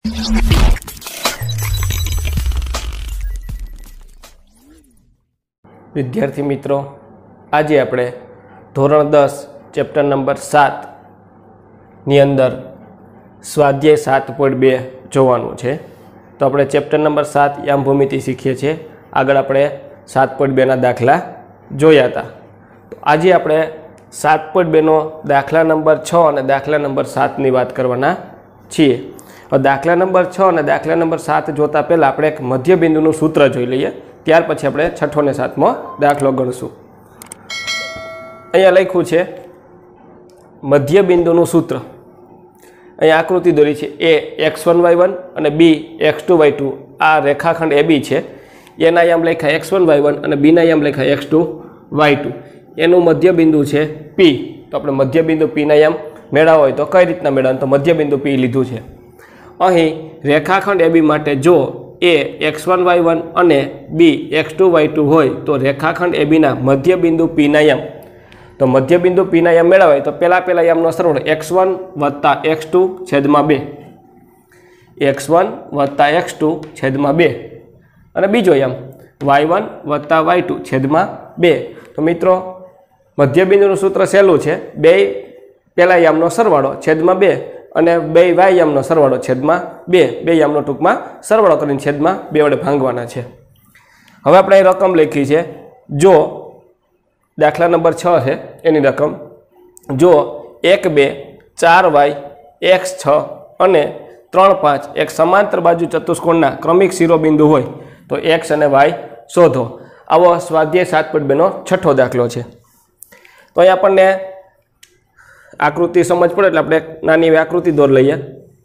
विद्यार्थी मित्रों, आज આપણે ધોરણ 10 ચેપ્ટર નંબર 7 ની અંદર સ્વાધ્યાય 7.2 જોવાનું છે। તો આપણે ચેપ્ટર નંબર 7 યામ ભૂમિતિ શીખીએ છીએ। આગળ આપણે 7.2 ના દાખલા જોયા હતા। તો આજે આપણે 7.2 નો દાખલા નંબર 6 અને દાખલા નંબર 7 ની વાત કરવાના છીએ। હવે દાખલા નંબર 6 અને દાખલા નંબર 7 જોતા પહેલા આપણે એક મધ્ય બિંદુનું સૂત્ર જોઈ લઈએ, ત્યાર પછી આપણે 6 અને 7મો દાખલો ગણશું। અહીંયા લખ્યું છે મધ્ય બિંદુનું સૂત્ર। અહીંયા આકૃતિ દોરી છે। એ x1 y1 અને b x2 y2 આ રેખાખંડ AB છે। એના યામ લખ્યા x1 y1 અને b ના યામ લખ્યા x2 y2। એનું મધ્ય બિંદુ છે P। તો આપણે મધ્ય બિંદુ P ના યામ મેળવવા હોય તો કઈ રીતના મેળવવાનું? તો મધ્ય બિંદુ P લીધું છે। અહીં રેખાખંડ AB માટે જો A x1 y1 અને b x2 y2 હોય તો રેખાખંડ AB ના મધ્ય બિંદુ P ના યામ, તો મધ્ય બિંદુ P ના યામ મેળવાય તો પહેલા યામનો સરવાળો x1 + x2 છેદમાં 2, x1 + x2 છેદમાં 2 અને બીજો યામ y1 + y2 છેદમાં 2। તો મિત્રો મધ્ય બિંદુનું સૂત્ર સહેલું છે, બે પહેલા યામનો સરવાળો છેદમાં 2 અને બે y યામનો સરવાળો છેદમાં 2, બે યામનો ટૂંકમાં સરવાળો કરીને છેદમાં 2 વડે ભાંગવાના છે। હવે આપણે અહીં રકમ લખી છે। જો દાખલા નંબર 6 છે એની રકમ, જો 1 2 4y x6 અને 3 5 એક સમાંતર બાજુ ચતુષ્કોણના ક્રમિક શિરોબિંદુ હોય તો x અને y શોધો। આવો સ્વાધ્યાય 7.2 નો છઠ્ઠો દાખલો છે। તો અહીં આપણને આકૃતિ સમજ પડે એટલે આપણે નાની એવી આકૃતિ દોર લઈએ।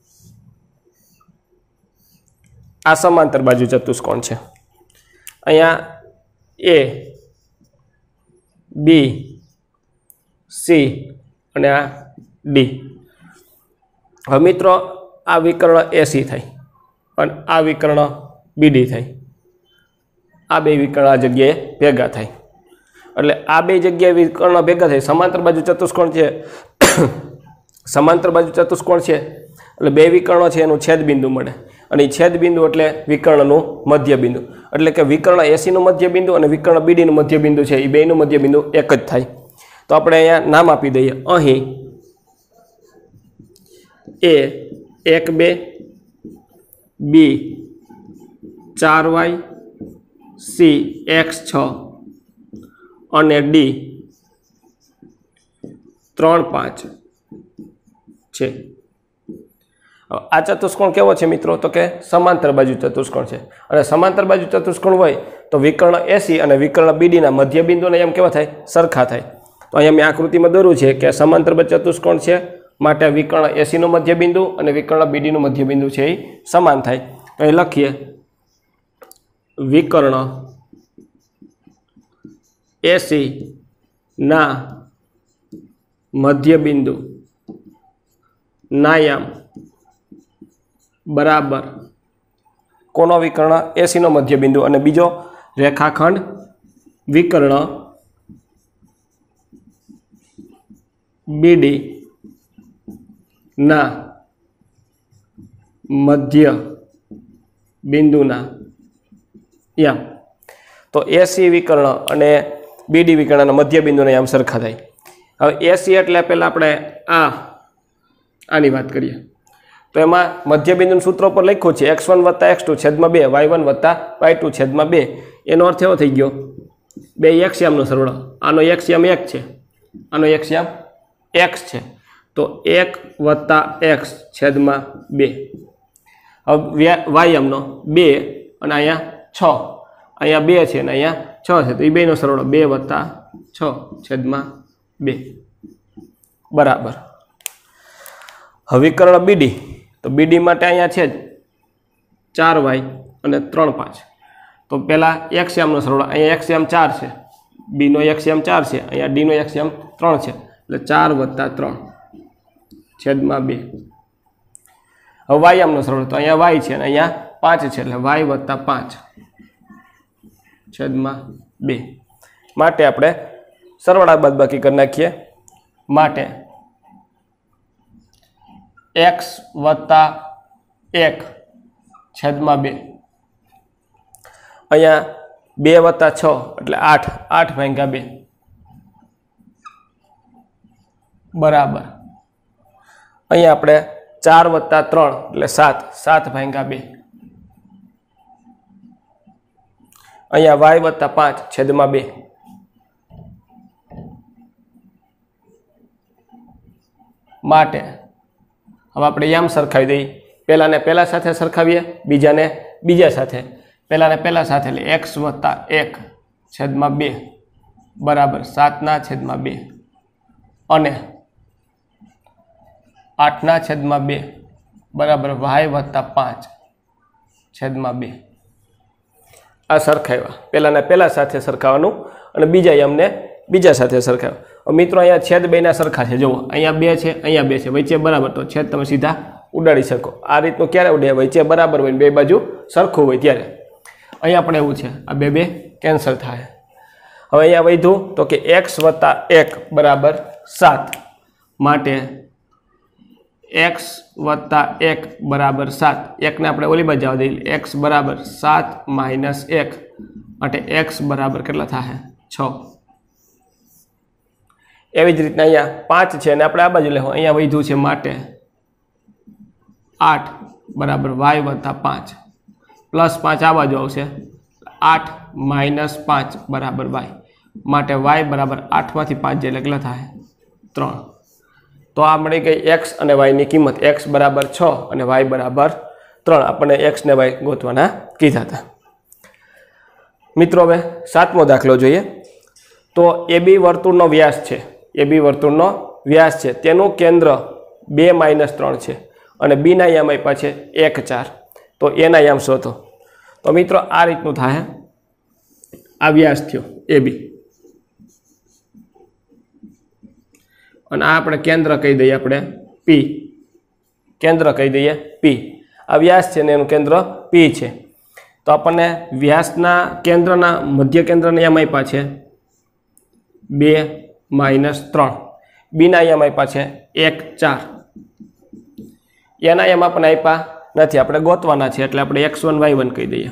આ સમાંતર બાજુ ચતુષ્કોણ છે। અહીંયા A B C અને આ D। હવે મિત્રો આ વિકર્ણ AC થાય અને આ વિકર્ણ BD થાય। આ બે વિકર્ણ આ જગ્યાએ ભેગા થાય એટલે આ બે જગ્યાએ વિકર્ણ ભેગા થાય। સમાંતર બાજુ ચતુષ્કોણ છે, સમાંતર બાજુ ચતુષ્કોણ છે એટલે બે વિકર્ણો છે એનું છેદ બિંદુ મળે અને એ છેદ બિંદુ એટલે વિકર્ણનું મધ્ય બિંદુ, એટલે કે વિકર્ણ AC નું મધ્ય બિંદુ અને વિકર્ણ BD નું મધ્ય બિંદુ છે એ બેનું મધ્ય બિંદુ એક જ થાય। તો આપણે અહીંયા નામ આપી દઈએ। અહીં A 1 2 B 4y C x6 અને D 3 5 છે। આ ચતુષ્કોણ કેવો છે મિત્રો? તો કે સમાંતર બાજુ ચતુષ્કોણ છે અને સમાંતર બાજુ ચતુષ્કોણ હોય તો વિકર્ણ AC અને વિકર્ણ BD ના મધ્ય બિંદુને એમ કેવા થાય? સરખા થાય। તો અહીંયા મેં આકૃતિમાં દોર્યું છે કે સમાંતર બાજુ ચતુષ્કોણ છે માટે વિકર્ણ AC નું મધ્ય બિંદુ અને વિકર્ણ BD નું મધ્ય બિંદુ છે એ સમાન થાય। તો અહીં લખીએ વિકર્ણ AC ના મધ્ય બિંદુ ના યામ બરાબર કોનો વિકર્ણ? AC નો મધ્ય બિંદુ અને બીજો રેખાખંડ વિકર્ણ BD ના મધ્ય બિંદુના યામ। તો AC વિકર્ણ અને BD વિકર્ણના મધ્ય બિંદુના યામ સરખા થાય। હવે AC એટલે પહેલા આપણે આની વાત કરીએ તો એમાં મધ્ય બિંદુનું સૂત્ર પર લખ્યું છે x1 + x2 છેદમાં 2 y1 + y2 છેદમાં 2। એનો અર્થ એવો થઈ ગયો બે x યામનો સરવાળો, આનો x યામ 1 છે, આનો x યામ x છે તો 1 + x છેદમાં 2। હવે y યામનો 2 અને અહીંયા 6, અહીંયા 2 છે અને અહીંયા 6 છે તો એ બેનો સરવાળો 2 + 6 છેદમાં 2 બરાબર। હવે વિકર્ણ BD, તો BD માટે અહીંયા છે 4y અને 3 5 તો પહેલા x યામનો સરવાળો, અહીંયા x યામ 4 છે, B નો x યામ 4 છે, અહીંયા D નો x યામ 3 છે એટલે 4 + 3 છેદમાં 2। હવે y યામનો સરવાળો, તો અહીંયા y છે અને અહીંયા 5 છે એટલે y + 5 છેદમાં 2। માટે આપણે સરવાળા બાદબાકી કરી નાખીએ। માટે x + 1/2 અહીંયા 2 + 6 એટલે 8 8/2 બરાબર અહીંયા આપણે 4 + 3 એટલે 7 7/2 અહીંયા y + 5/2 માટે હવે આપણે યામ સરખાવી દઈએ પહેલાને પહેલા સાથે સરખાવીએ બીજાને બીજા સાથે પહેલાને પહેલા સાથે એટલે x + 1/2 બરાબર 7/2 અને 8/2 બરાબર y + 5/2 આ સરખાવ્યા પહેલાને પહેલા સાથે સરખાવવાનું અને બીજા યામને બીજા સાથે સરખાવ્યા મિત્રો અહીંયા છેદ બેના સરખા છે જુઓ અહીંયા 2 છે અહીંયા 2 છે વચ્ચે બરાબર તો છેદ તમે સીધા ઉડાડી શકો આ રીતનું ક્યારે ઉડે વચ્ચે બરાબર હોય બે બાજુ સરખું હોય ત્યારે અહીંયા પણ એવું છે આ બે કેન્સલ થાય હવે અહીંયા વધ્યું તો કે x + 1 = 7 માટે x + 1 = 7 1 ને આપણે ઓલી બાજુ જવા દઈએ x = 7 - 1 માટે x બરાબર કેટલા થાય 6 એવી જ રીતના અહીંયા 5 છે અને આપણે આ બાજુ લેવું અહીંયા વધ્યું છે માટે 8 બરાબર y + 5 +5 આ બાજુ આવશે 8 - 5 બરાબર y માટે y બરાબર 8 માંથી 5 એટલે કેટલા થાય 3 તો આ મળી ગઈ x અને y ની કિંમત x બરાબર 6 અને y બરાબર 3 આપણને x ને y ગોતવાના કીધા હતા મિત્રો હવે 7મો દાખલો જોઈએ તો AB વર્તુળનો વ્યાસ છે AB વર્તુળનો વ્યાસ છે તેનું કેન્દ્ર 2 - 3 છે અને B ના યામ આપ્યા છે 1 4 તો એના યામ શોધો તો મિત્રો આ રીતનું થાય આ વ્યાસ થયો AB અને આ આપણે કેન્દ્ર કહી દઈએ આપણે P કેન્દ્ર કહી દઈએ P આ વ્યાસ છે ને એનું કેન્દ્ર P છે તો આપણને વ્યાસના કેન્દ્રના મધ્ય કેન્દ્રના યામ આપ્યા છે 2 - 3 B ના યામ આપ્યા છે 1 4 એના યામ આપણને આપ્યા નથી આપણે ગોતવાના છે એટલે આપણે x1 y1 કહી દઈએ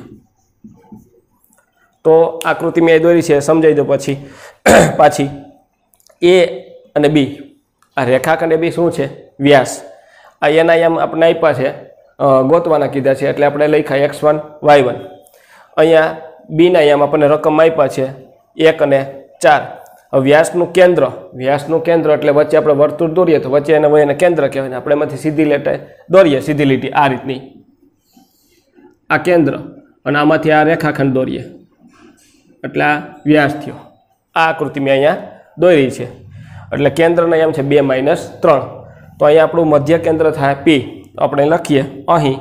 તો આકૃતિ મેં દોરી છે સમજાવી દો પછી પાછી A અને B આ રેખાખંડ AB શું છે વ્યાસ આ એના યામ આપણે આપ્યા છે ગોતવાના કીધા છે એટલે આપણે લખ્યા x1 y1 અહીંયા B ના યામ આપણને રકમ આપ્યા છે 1 અને 4 વ્યાસનું કેન્દ્ર એટલે વચ્ચે આપણે વર્તુળ દોરીએ તો વચ્ચે એને કેન્દ્ર કહેવાય આપણે એમાંથી સીધી લીટી દોરીએ સીધી લીટી આ રીતની આ કેન્દ્ર અને આમાંથી આ રેખાખંડ દોરીએ એટલે આ વ્યાસ થયો આ આકૃતિ મેં અહીંયા દોરી છે એટલે કેન્દ્રના યામ છે 2 - 3 તો અહીંયા આપણું મધ્ય કેન્દ્ર થાય P તો આપણે લખીએ અહીં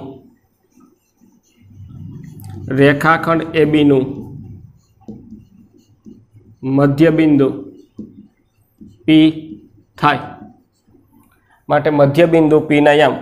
રેખાખંડ AB નું મધ્ય બિંદુ P થાય માટે મધ્ય બિંદુ P ના યામ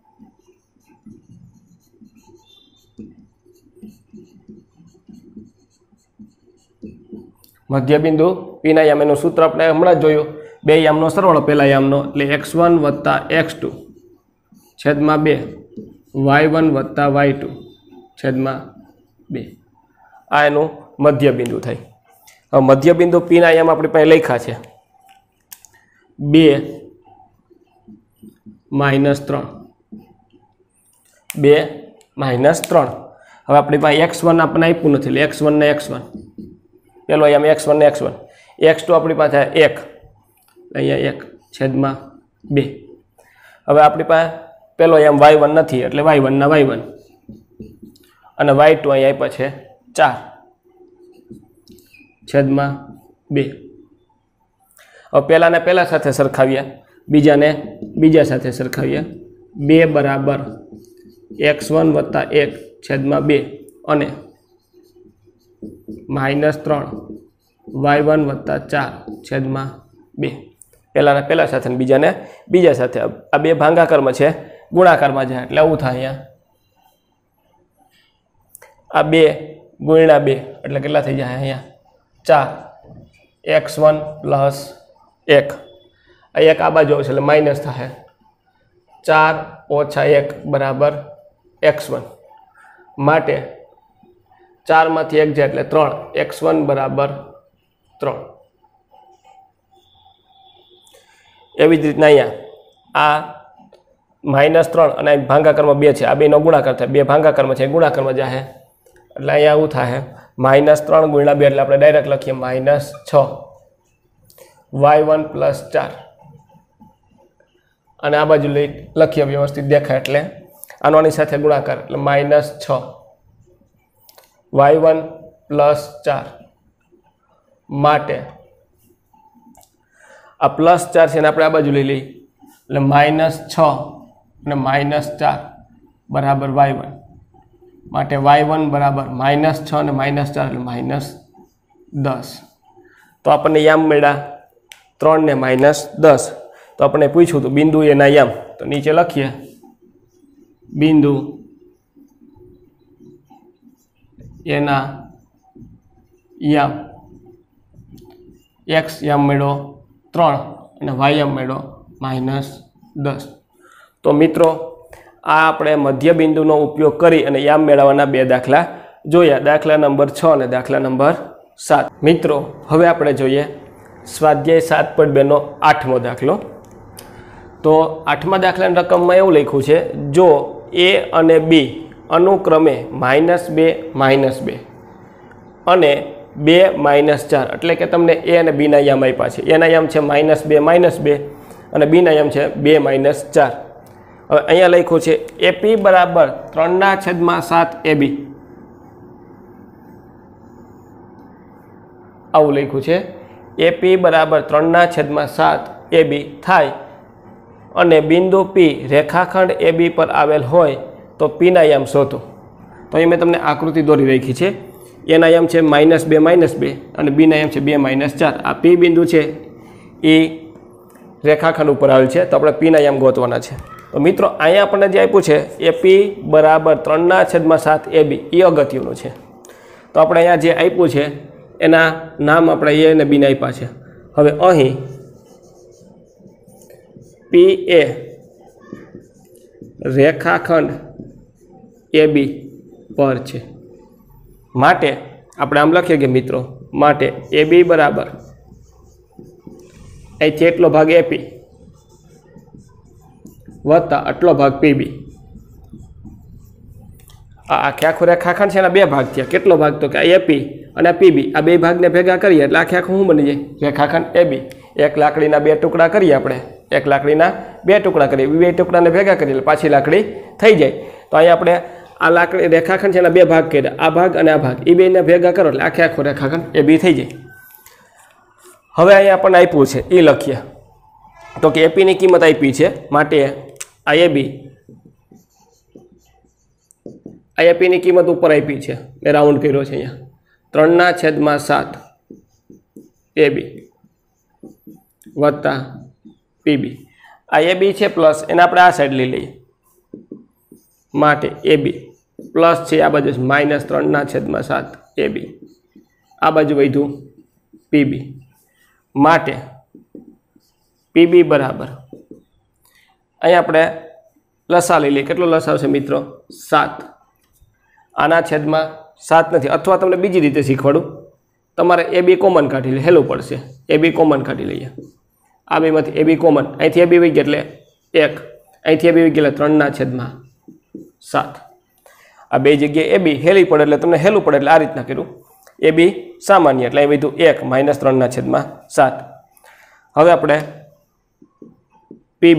મધ્ય બિંદુ P ના યામ એનું સૂત્ર આપણે હમણાં જ જોયું બે યામનો સરવાળો પહેલા યામનો એટલે x1 + x2 છેદમાં 2 y1 + y2 છેદમાં 2 આ એનું મધ્ય બિંદુ થાય હવે મધ્ય બિંદુ P ના યામ આપણી પાસે લખ્યા છે 2 - 3 2 - 3 હવે આપણી પાસે x1 આપણને આપ્યું નથી એટલે x1 ને x1 પેલો યામ x1 ને x1 x2 આપણી પાસે 1 અહીંયા 1 છેદમાં 2 હવે આપણી પાસે પેલો યામ y1 નથી એટલે y1 ના y1 અને y2 અહીંયા આપ્યા છે 4 છેદમાં 2 હવે પહેલાને પહેલા સાથે સરખાવીએ બીજાને બીજા સાથે સરખાવીએ 2 બરાબર x1 + 1 છેદમાં 2 અને -3 y1 + 4 છેદમાં 2 પહેલાને પહેલા સાથે ને બીજાને બીજા સાથે આ બે ભાગાકારમાં છે ગુણાકારમાં જાય એટલે આવું થાય અહીંયા આ 2 × 2 એટલે કેટલા થઈ જાય અહીંયા 4 x1 + 1 આ એક આ બાજુ આવશે એટલે માઇનસ થાય 4 - 1 બરાબર x1 માટે 4 માંથી 1 જાય એટલે 3 x1 બરાબર 3। એવી જ રીતના અહીંયા આ -3 અને ભાગાકારમાં 2 છે, આ બેનો ગુણાકાર થાય, 2 ભાગાકારમાં છે ગુણાકારમાં જાય એટલે અહીંયા આવું થાય -3 ગુણ્યા 2 એટલે આપણે ડાયરેક્ટ લખીએ -6 y1 + 4 અને આ બાજુ લખીએ વ્યવસ્થિત દેખાય એટલે આનો આની સાથે ગુણાકાર એટલે -6 y1 + 4 માટે આ +4 છે ને આપણે આ બાજુ લઈ લઈએ એટલે -6 અને -4 બરાબર y1 માટે y1 બરાબર -6 અને -4 એટલે -10। તો આપણને યામ મળ્યા 3 ને -10। તો આપણે પૂછ્યું હતું બિંદુ એના યામ, તો નીચે લખીએ બિંદુ એના યામ, x યામ મળ્યો 3 અને y યામ મળ્યો -10। તો મિત્રો આ આપણે મધ્ય બિંદુનો ઉપયોગ કરી અને યામ મેળવવાના 2 દાખલા જોયા, દાખલા નંબર 6 અને દાખલા નંબર 7। મિત્રો હવે આપણે જોઈએ સ્વાધ્યાય 7.2 નો 8મો દાખલો। તો 8મા દાખલાની રકમમાં એવું લખ્યું છે, જો a અને b અનુક્રમે -2 -2 અને 2 -4 એટલે કે તમને a અને b ના યામ આપ્યા છે, a ના યામ છે -2 -2 અને b ના યામ છે 2 -4। હવે અહીંયા લખ્યું છે AP બરાબર 3/7 AB, આવું લખ્યું છે AP બરાબર 3/7 AB થાય અને બિંદુ P રેખાખંડ AB પર આવેલ હોય તો P ના યામ શોધો। તો અહીં મેં તમને આકૃતિ દોરી રાખી છે, A ના યામ છે -2 -2 અને B ના યામ છે 2 -4। આ P બિંદુ છે એ રેખાખંડ ઉપર આવેલ છે, તો આપણે P ના યામ ગોતવાના છે। તો મિત્રો અહીંયા આપણને જે આપ્યું છે AP બરાબર 3/7 AB એ અગત્યનું છે। તો આપણે અહીંયા જે આપ્યું છે એના નામ આપણે A અને B ને આપ્યા છે। હવે અહીં PA રેખાખંડ AB પર છે માટે આપણે આમ લખીએ કે મિત્રો માટે AB બરાબર અહીંથી એટલો ભાગ AP વત્તા આટલો ભાગ PB। આ આખું રેખાખંડ છે એના 2 ભાગ થયા, કેટલો ભાગ તો કે AP અને PB, આ 2 ભાગને ભેગા કરીએ એટલે આખું શું બની જાય રેખાખંડ AB। એક લાકડીના 2 ટુકડા કરીએ આપણે, એક લાકડીના 2 ટુકડા કરીએ, 2 ટુકડાને ભેગા કરીએ એટલે પાછી લાકડી થઈ જાય। તો અહીંયા આપણે આ લાકડી રેખાખંડ છે એના 2 ભાગ કર્યા, આ ભાગ અને આ ભાગ, એ બેને ભેગા કરો એટલે આખું રેખાખંડ AB થઈ જાય। હવે અહીંયા આપણને આપ્યું છે એ લખીએ તો કે AP ની કિંમત આપી છે માટે આ AP ની કિંમત ઉપર આપી છે, મેં રાઉન્ડ કર્યો છે અહીંયા 3/7 AB વત્તા PB। આ AB છે પ્લસ, એને આપણે આ સાઈડ લઈ લઈએ માટે AB પ્લસ છે આ બાજુ -3/7 AB, આ બાજુ વધ્યું PB માટે PB બરાબર અહીંયા આપણે લસા લઈ લઈએ, કેટલો લસા આવશે મિત્રો 7, આના છેદમાં 7 નથી, અથવા તમને બીજી રીતે શીખવાડું, તમારે AB કોમન કાઢી લે હેલું પડશે, AB કોમન કાઢી લઈએ, આ બેમાંથી AB કોમન, અહીંથી AB વહી ગયા એટલે 1, અહીંથી AB વહી ગયા એટલે 3/7। આ બે જગ્યાએ AB હેલી પડે એટલે તમને હેલું પડે એટલે આ રીતના કર્યું, AB સામાન્ય એટલે અહીં વધ્યું 1 -3/7। હવે આપણે PB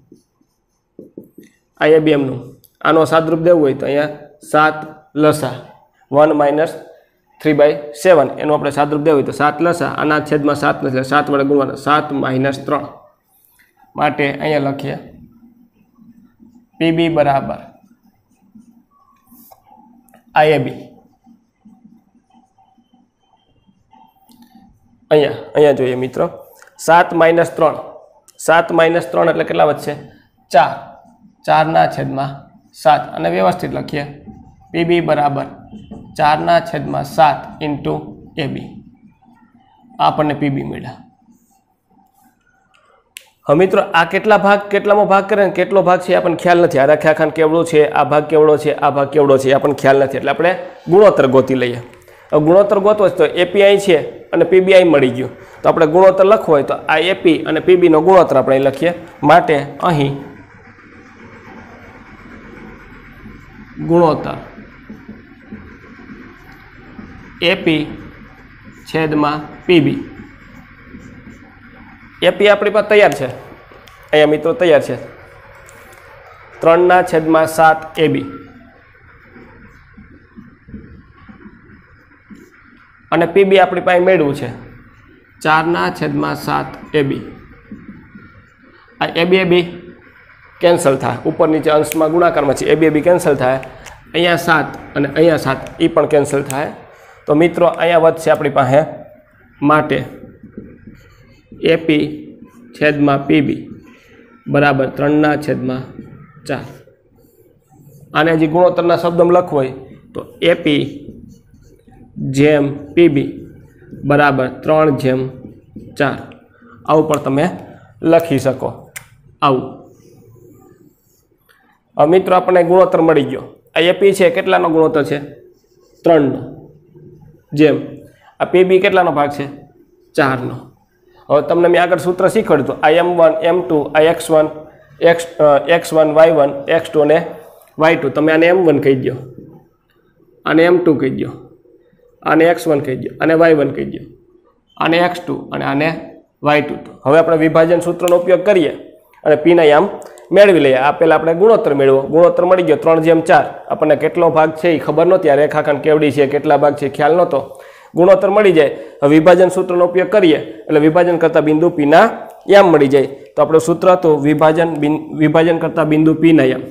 આ AB એમનું આનો સાદરૂપ દેવું હોય તો અહીંયા 7 લસા 1 - 3/7 એનું આપણે સાદરૂપ દેવું હોય તો 7 લસા, આના છેદમાં 7 નથી 7 વડે ગુણવાના 7 - 3 માટે અહીંયા લખીએ PB બરાબર IAB। અહીંયા જોઈએ મિત્રો 7 - 3, 7 - 3 એટલે કેટલા વધશે 4, 4/7 અને વ્યવસ્થિત લખીએ PB બરાબર 4/7 ઇન્ટુ AB, આપણને PB મળ્યા। હવે મિત્રો આ કેટલામાં ભાગ કરે ને કેટલો ભાગ છે આપણને ખ્યાલ નથી। આ રેખાખંડ કેવડો છે, આ ભાગ કેવડો છે, આ ભાગ કેવડો છે, આપણને ખ્યાલ નથી, એટલે આપણે ગુણોત્તર ગોતી લઈએ। હવે ગુણોત્તર ગોતવો છે તો એપી અહીં છે અને પીબી અહીં મળી ગયું, તો આપણે ગુણોત્તર લખવો હોય તો આ એપી અને પીબીનો ગુણોત્તર આપણે અહીં લખીએ। માટે અહીં ગુણોત્તર એપી છેદમાં પીબી। એપી આપણી પાસે તૈયાર છે, અહીંયા મિત્રો તૈયાર છે 3/7 એબી અને પીબી આપણી પાસે મેળવ્યું છે 4/7 એબી। આ એબી એબી કેન્સલ થાય, ઉપર નીચે અંશમાં ગુણાકારમાં છે, એબી એબી કેન્સલ થાય, અહીંયા 7 અને અહીંયા 7 એ પણ કેન્સલ થાય। તો મિત્રો અહીંયા વધશે આપણી પાસે, માટે એપી છેદમાં પીબી બરાબર 3/4। આને હજી ગુણોત્તરના શબ્દમાં લખવું હોય તો એપી જેમ પીબી બરાબર 3/4 આવું પણ તમે લખી શકો। આવું હવે મિત્રો આપણને ગુણોત્તર મળી ગયો। આ એપી છે કેટલાનો ગુણોત્તર છે? 3નો, જેમ આ પીબી કેટલાનો ભાગ છે? 4નો। હવે તમને મેં આગળ સૂત્ર શીખવાડ્યું આ m1 m2 આ x1 x1 y1 x2 અને y2, તમે આને m1 કહી દો, આને m2 કહી દો, આને x1 કહી દો, આને y1 કહી દો, આને x2 અને આને y2। હવે આપણે વિભાજન સૂત્રનો ઉપયોગ કરીએ અને પીના યામ મેળવી લઈએ। આ પહેલાં આપણે ગુણોત્તર મેળવો, ગુણોત્તર મળી ગયો 3/4। આપણને કેટલો ભાગ છે એ ખબર નહોતી, આ રેખાખંડ કેવડી છે, કેટલા ભાગ છે ખ્યાલ નહોતો, ગુણોત્તર મળી જાય। હવે વિભાજન સૂત્રનો ઉપયોગ કરીએ એટલે વિભાજન કરતા બિંદુ પીના યામ મળી જાય। તો આપણું સૂત્ર હતું વિભાજન કરતા બિંદુ પીના યામ।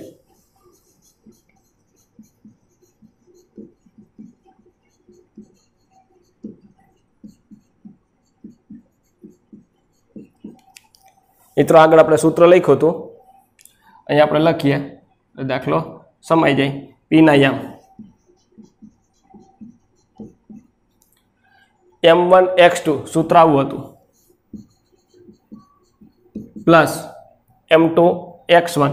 મિત્રો આગળ આપણે સૂત્ર લખ્યું હતું, અહીંયા આપણે લખીએ દાખલો સમાઈ જાય। પીના યામ m1 x2 સૂત્ર આવું હતું પ્લસ m2 x1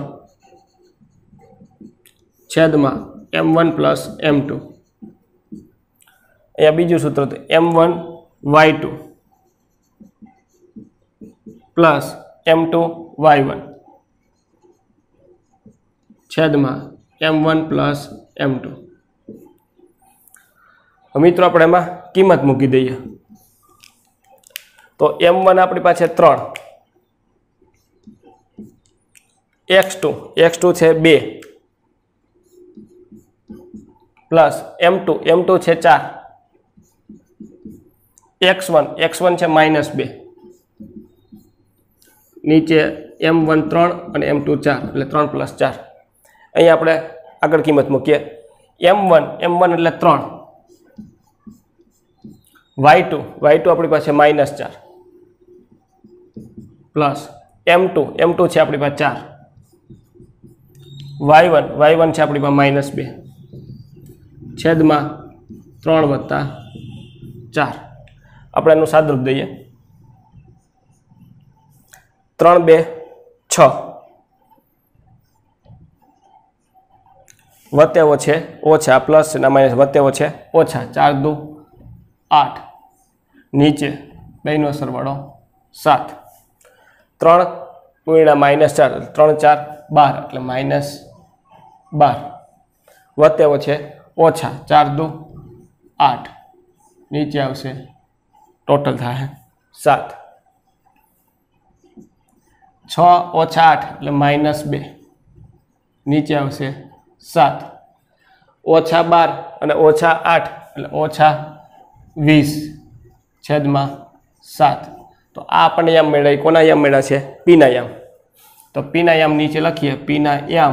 છેદમાં m1 પ્લસ m2। અહીંયા બીજું સૂત્ર હતું m1 y2 plus m2 y1 છેદમાં m1 પ્લસ m2। મિત્રો આપણે એમાં કિંમત મૂકી દઈએ તો m1 આપણી પાસે 3, x2 છે 2 પ્લસ m2 છે 4, x1 છે -2, નીચે m1 3 અને m2 4 એટલે 3 + 4। અહીંયા આપણે આગળ કિંમત મૂકીએ m1 એટલે 3, y2 આપણી પાસે -4 પ્લસ m2 છે આપણી પાસે 4, y1 છે આપણી પાસે -2 છેદમાં 3 + 4। આપણે એનું સાદરૂપ દઈએ 3 2 6 વત્તેવો છે ઓછા પ્લસ ના માઇનસ વત્તેવો છે ઓછા 4 2 8 નીચે બેનો સરવાળો 7 3 × -4 3 4 12 એટલે -12 વત્તેવો છે ઓછા 4 2 8 નીચે આવશે ટોટલ થાય 7 6 - 8 એટલે -2 નીચે આવશે 7 -12 અને -8 એટલે -20 છેદમાં 7। તો આ આપણને યામ મેળવ્યા, કોના યામ મેળવ્યા છે? પીના યામ। તો પીના યામ નીચે લખીએ પીના યામ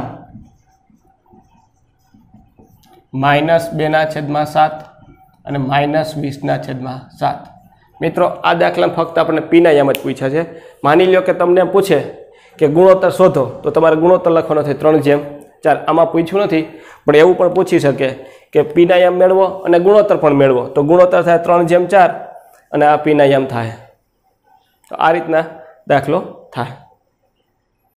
-2/7 અને -20/7। મિત્રો આ દાખલામાં ફક્ત આપણને પીના યામ જ પૂછ્યા છે। માની લો કે તમને પૂછે કે ગુણોત્તર શોધો તો તમારે ગુણોત્તર લખવાનો છે 3/4। આમાં પૂછ્યું નથી, પણ એવું પણ પૂછી શકે કે પીના યામ મેળવો અને ગુણોત્તર પણ મેળવો, તો ગુણોત્તર થાય 3/4 અને આ પીના યામ થાય। તો આ રીતના દાખલો થાય।